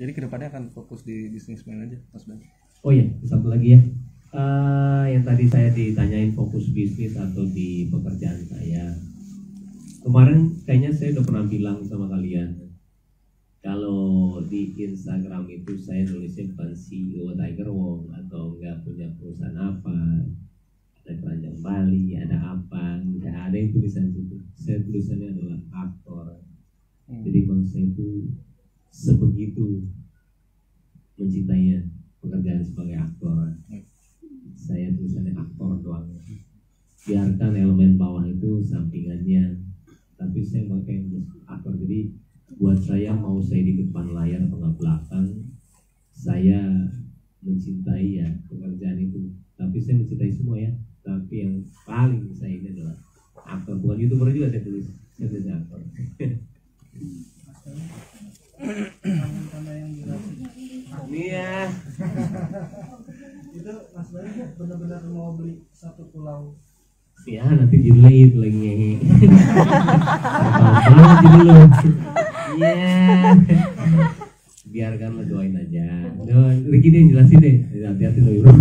Jadi kedepannya akan fokus di bisnismen aja, Mas Ben. Oh iya, satu lagi ya. Yang tadi saya ditanyain fokus bisnis atau di pekerjaan saya. Kemarin kayaknya saya udah pernah bilang sama kalian, kalau di Instagram itu saya nulisnya bukan CEO Tiger Wong atau enggak punya perusahaan apa, ada keranjang Bali, ada apa, enggak ada yang tulisan itu. Saya tulisannya adalah aktor. Jadi bang saya itu sebegitu mencintainya pekerjaan sebagai aktor. Saya tulisannya aktor doang. Biarkan elemen bawah itu sampingannya, tapi saya pakai aktor. Jadi buat saya, mau saya di depan layar atau nggak belakang, saya mencintai ya pekerjaan itu. Tapi saya mencintai semua ya. Tapi yang paling saya ini adalah aktor. Bukan YouTuber juga saya tulis aktor. Iya. Itu Mas Bayu benar-benar mau beli satu pulau. Ya nanti judulnya itu lagi ngehe. Apa dulu? Iya. Biarkan lo doain aja. Ricky deh jelasin deh. Hati-hati lo Bro.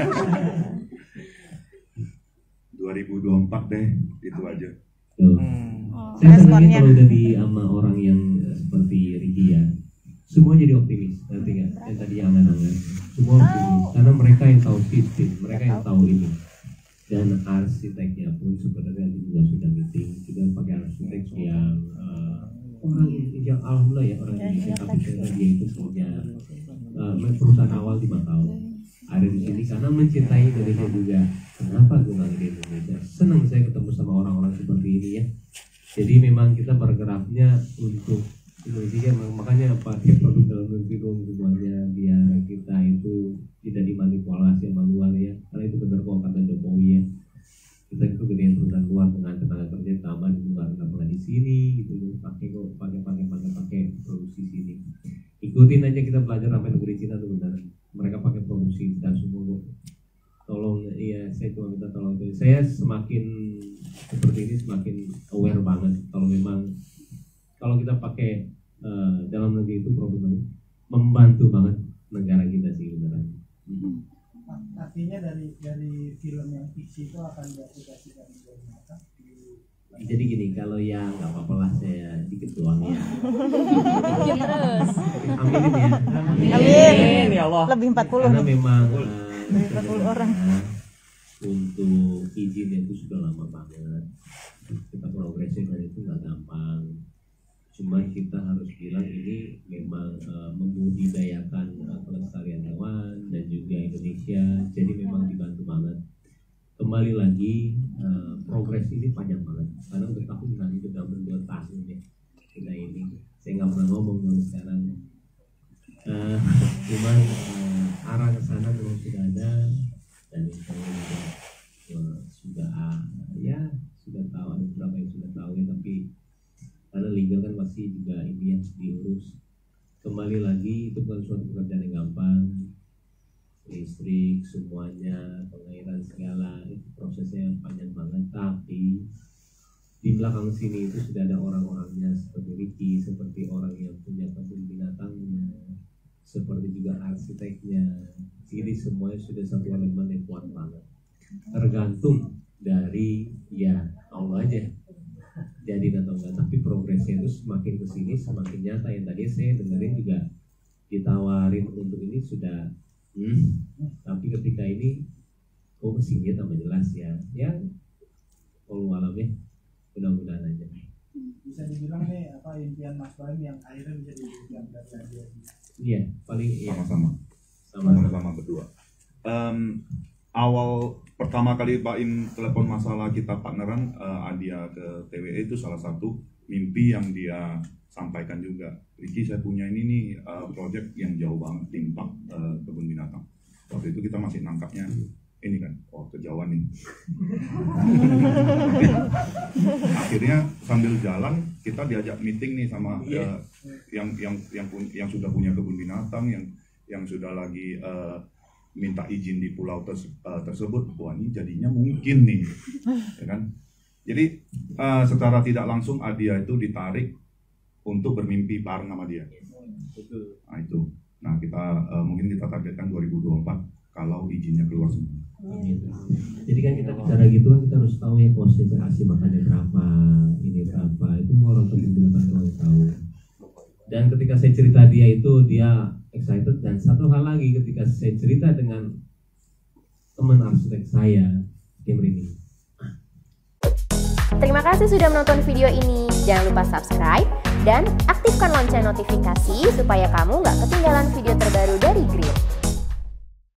2024 deh, itu aja. Tuh. Saya senangnya kalau udah di sama orang yang seperti Ricky ya. Semua jadi optimis, nanti nggak? Yang tadi angan-angan, semua optimis karena mereka yang tahu sistem, mereka yang tahu ini. Dan arsiteknya pun sebenarnya juga sudah meeting, juga pakai arsitek yang orang yang alhamdulillah ya orang Indonesia, tapi dia itu punya perusahaan awal di Macau, ada di sini karena mencintai Indonesia juga. Kenapa gue lagi di Indonesia? Senang saya ketemu sama orang-orang seperti ini ya. Jadi memang kita bergeraknya untuk Indonesia, makanya pakai produk dalam negeri dong semuanya, biar kita itu tidak dimanipulasi sama luar ya. Karena itu benar kok kata Jokowi ya. Kita itu gedein perusahaan luar dengan tenaga kerja tambah di luar, nggak pernah di sini gitu. Pakai produksi sini. Ikutin aja, kita belajar sampai negeri Cina tuh benar. Mereka pakai produksi dan semua kok. Tolong ya, saya cuma minta tolong. Saya semakin seperti ini semakin aware banget kalau memang kalau kita pakai dalam negeri itu produknya membantu banget negara kita sih beneran. Artinya dari film yang fiksi itu akan diaplikasikan di nyata. Jadi gini, kalau yang nggak apa-apa lah saya dikit doang ya. Terus. Aminin ya. Amin ya Allah. Lebih 40. Karena memang lebih 40 orang. Untuk izin itu sudah lama banget. Kita progresnya dari itu nggak gampang. Cuma kita harus bilang ini memang membudidayakan kelestarian hewan dan juga Indonesia, jadi memang dibantu banget. Kembali lagi progres ini panjang banget karena udah tahun kan, udah berdua tahun ya kita ini. Saya nggak pernah ngomong dulu sekarang. Cuman arah ke sana memang sudah ada dan insya Allah sudah ya sudah tahu, ada beberapa yang sudah tahu ya, tapi karena legal kan masih juga ini yang diurus. Kembali lagi itu bukan suatu pekerjaan yang gampang, listrik semuanya, pengairan segala itu prosesnya panjang banget. Tapi di belakang sini itu sudah ada orang-orangnya seperti Ricky, seperti orang yang punya kebun binatangnya, seperti juga arsiteknya. Jadi semuanya sudah satu elemen yang kuat banget. Tergantung dari ya Allah aja jadi atau enggak, tapi progresnya itu semakin kesini semakin nyata. Yang tadi saya dengerin juga ditawarin untuk ini sudah tapi ketika ini kesini tambah jelas ya kalau alam ya, mudah-mudahan aja bisa dibilang nih apa impian Mas Bayu yang akhirnya bisa diwujudkan dari dia. Iya paling iya sama berdua. Awal pertama kali Pak Im telepon masalah kita partneran, Adia ke TWE itu salah satu mimpi yang dia sampaikan juga. Ricky, saya punya ini nih project yang jauh banget, timpak kebun binatang. Waktu itu kita masih nangkapnya ini kan, kejauhan nih. Akhirnya sambil jalan kita diajak meeting nih sama yang sudah punya kebun binatang, yang sudah lagi minta izin di pulau tersebut. Wah, ini jadinya mungkin nih, ya kan? Jadi secara tidak langsung Adia itu ditarik untuk bermimpi bareng sama dia. Nah itu. Nah kita mungkin kita targetkan 2024 kalau izinnya keluar semua. Jadi kan kita bicara gitu kan kita harus tahu ya konsentrasi makannya berapa, ini berapa, itu orang penting orang tahu. Dan ketika saya cerita dia excited, dan satu hal lagi ketika saya cerita dengan teman arsitek saya, dia merinding. Terima kasih sudah menonton video ini. Jangan lupa subscribe dan aktifkan lonceng notifikasi supaya kamu nggak ketinggalan video terbaru dari Green.